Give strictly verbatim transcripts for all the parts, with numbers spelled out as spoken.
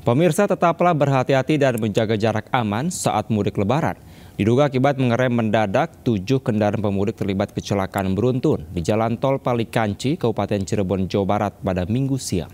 Pemirsa, tetaplah berhati-hati dan menjaga jarak aman saat mudik Lebaran. Diduga akibat mengerem mendadak, tujuh kendaraan pemudik terlibat kecelakaan beruntun di Jalan Tol Palikanci, Kabupaten Cirebon, Jawa Barat pada Minggu siang.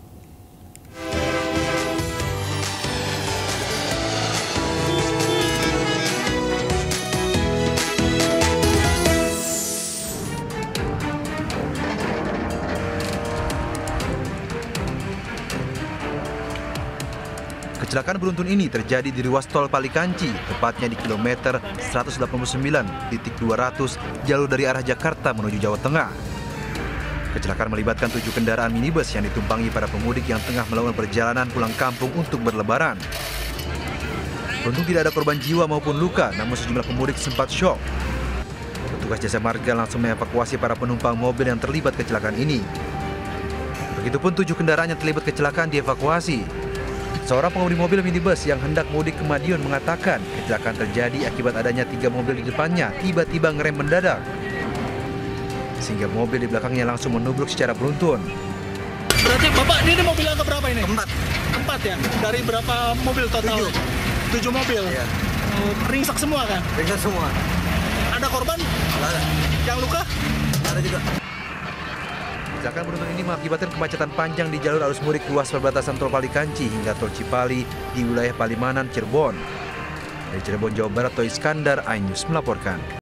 Kecelakaan beruntun ini terjadi di ruas tol Palikanci, tepatnya di kilometer seratus delapan puluh sembilan titik dua ratus jalur dari arah Jakarta menuju Jawa Tengah. Kecelakaan melibatkan tujuh kendaraan minibus yang ditumpangi para pemudik yang tengah melakukan perjalanan pulang kampung untuk berlebaran. Beruntung tidak ada korban jiwa maupun luka, namun sejumlah pemudik sempat syok. Petugas jasa marga langsung mengevakuasi para penumpang mobil yang terlibat kecelakaan ini. Begitupun tujuh kendaraan yang terlibat kecelakaan dievakuasi. Seorang pengemudi mobil minibus yang hendak mudik ke Madiun mengatakan kecelakaan terjadi akibat adanya tiga mobil di depannya tiba-tiba ngerem mendadak, sehingga mobil di belakangnya langsung menubruk secara beruntun. Berarti Bapak ini mobil yang keberapa ini? Empat. Empat ya? Dari berapa mobil total? Tujuh. Tujuh mobil? Iya. Ringsek semua kan? Ringsek semua. Ada korban? Ada. Yang luka? Ada juga. Kecelakaan beruntun ini mengakibatkan kemacetan panjang di jalur arus mudik ruas perbatasan Tol Palikanci hingga Tol Cipali di wilayah Palimanan, Cirebon. Dari Cirebon, Jawa Barat, Toy Iskandar, iNews melaporkan.